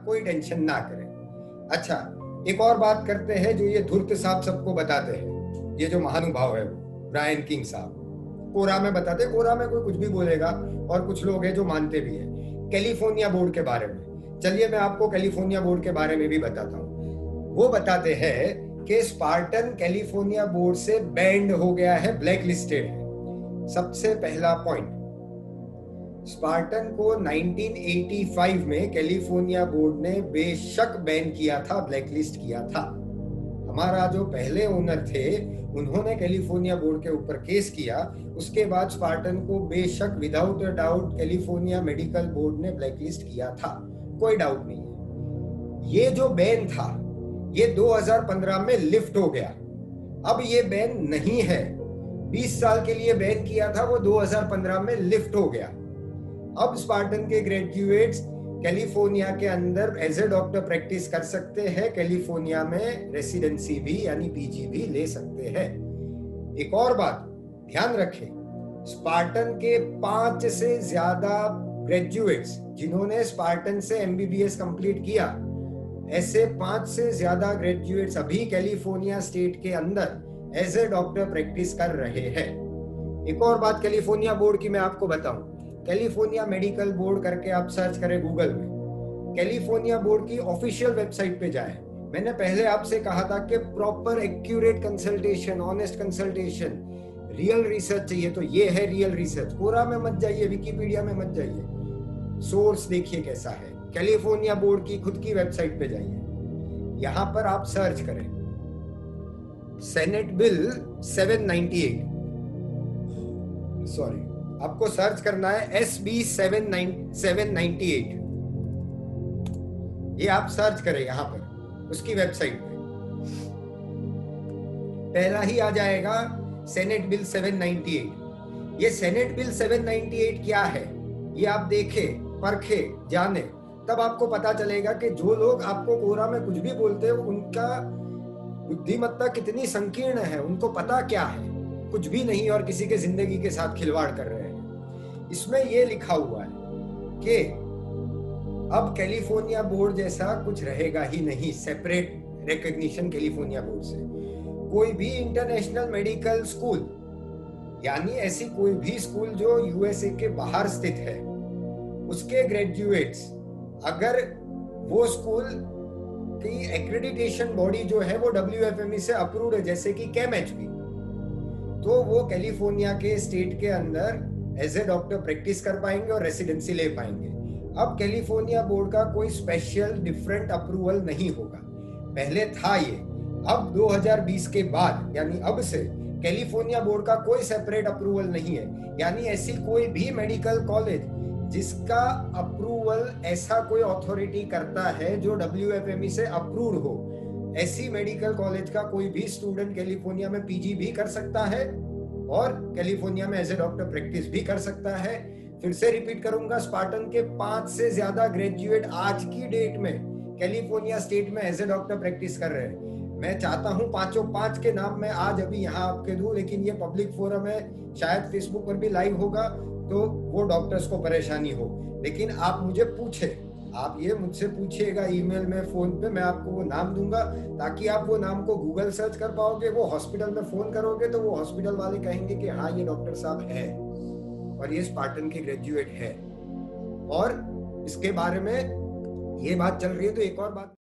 कोई टेंशन ना करें। अच्छा, एक और बात करते हैं जो ये धूर्त साहब सबको बताते हैं, ये जो महानुभाव है वो ब्रायन किंग साहब कोरा में बताते, कोरा में कोई कुछ भी बोलेगा और कुछ लोग हैं जो मानते भी हैं, कैलिफोर्निया बोर्ड के बारे में। चलिए मैं आपको कैलिफोर्निया बोर्ड के बारे में भी बताता हूँ। वो बताते हैं कि स्पार्टन कैलिफोर्निया बोर्ड से बैंड हो गया है, ब्लैक लिस्टेड है। सबसे पहला पॉइंट, स्पार्टन को 1985 में कैलिफोर्निया बोर्ड ने बेशक बैन किया था, ब्लैकलिस्ट किया था। हमारा जो पहले ओनर थे उन्होंने कैलिफोर्निया बोर्ड के ऊपर केस किया, उसके बाद स्पार्टन को बेशक without a doubt California medical board ने ब्लैकलिस्ट किया था, कोई डाउट नहीं है। ये जो बैन था ये 2015 में लिफ्ट हो गया, अब ये बैन नहीं है। 20 साल के लिए बैन किया था, वो 2015 में लिफ्ट हो गया। अब स्पार्टन के ग्रेजुएट्स कैलिफोर्निया के अंदर एज ए डॉक्टर प्रैक्टिस कर सकते हैं, कैलिफोर्निया में रेसिडेंसी भी यानी पीजी भी ले सकते हैं। एक और बात ध्यान रखें, स्पार्टन के 5 से ज्यादा ग्रेजुएट्स जिन्होंने स्पार्टन से एमबीबीएस कंप्लीट किया, ऐसे 5 से ज्यादा ग्रेजुएट्स अभी कैलिफोर्निया स्टेट के अंदर एज ए डॉक्टर प्रैक्टिस कर रहे हैं। एक और बात कैलिफोर्निया बोर्ड की मैं आपको बताऊं, कैलिफोर्निया मेडिकल बोर्ड करके आप सर्च करें गूगल में, कैलिफोर्निया बोर्ड की ऑफिशियल वेबसाइट पे जाएं। मैंने पहले आपसे कहा था कि proper accurate consultation, honest consultation, real research चाहिए, तो ये है रियल रिसर्च। कोरा में मत जाइए, विकिपीडिया में मत जाइए, सोर्स देखिए कैसा है। कैलिफोर्निया बोर्ड की खुद की वेबसाइट पे जाइए, यहां पर आप सर्च करें सेनेट बिल 798, सॉरी आपको सर्च करना है SB 798, ये आप सर्च करें यहां पर उसकी वेबसाइट पे, पहला ही आ जाएगा सेनेट बिल 798। ये सेनेट बिल 798 क्या है ये आप देखें, परखें, जाने, तब आपको पता चलेगा कि जो लोग आपको कोरा में कुछ भी बोलते हैं उनका बुद्धिमत्ता कितनी संकीर्ण है, उनको पता क्या है, कुछ भी नहीं और किसी के जिंदगी के साथ खिलवाड़ कर रहे हैं। इसमें ये लिखा हुआ है कि अब कैलिफोर्निया बोर्ड जैसा कुछ रहेगा ही नहीं, सेपरेट रिकॉग्निशन कैलिफोर्निया बोर्ड से। कोई भी इंटरनेशनल मेडिकल स्कूल यानी ऐसी कोई भी स्कूल जो यूएसए के बाहर स्थित है, उसके ग्रेजुएट्स अगर वो स्कूल की एक्रेडिटेशन बॉडी जो है वो WFME से अप्रूव्ड है, जैसे कि CAMHP, तो वो कैलिफोर्निया के स्टेट के अंदर एज ए डॉक्टर प्रैक्टिस कर पाएंगे और रेसिडेंसी ले पाएंगे। अब कैलिफोर्निया बोर्ड का कोई स्पेशल डिफरेंट अप्रूवल नहीं होगा, पहले था ये। अब 2020 के बाद यानी अब से कैलिफोर्निया बोर्ड का कोई सेपरेट अप्रूवल नहीं है, यानी ऐसी कोई भी मेडिकल कॉलेज जिसका अप्रूवल ऐसा कोई अथॉरिटी करता है जो WFME से अप्रूव्ड हो, ऐसी मेडिकल कॉलेज का कोई भी स्टूडेंट कैलिफोर्निया में पीजी भी कर सकता है और कैलिफोर्निया में एज ए डॉक्टर प्रैक्टिस भी कर सकता है। फिर से रिपीट करूंगा, स्पार्टन के 5 से ज्यादा ग्रेजुएट आज की डेट में कैलिफोर्निया स्टेट में एज ए डॉक्टर प्रैक्टिस कर रहे हैं। मैं चाहता हूं 5 के नाम मैं आज अभी यहाँ आपके दूं, लेकिन ये पब्लिक फोरम है, शायद फेसबुक पर भी लाइव होगा तो वो डॉक्टर्स को परेशानी हो, लेकिन आप मुझे पूछे, आप ये मुझसे पूछिएगा ईमेल में, फोन पे, मैं आपको वो नाम दूंगा ताकि आप वो नाम को गूगल सर्च कर पाओगे। वो हॉस्पिटल में फोन करोगे तो वो हॉस्पिटल वाले कहेंगे कि हाँ ये डॉक्टर साहब है और ये स्पार्टन के ग्रेजुएट है। और इसके बारे में ये बात चल रही है तो एक और बात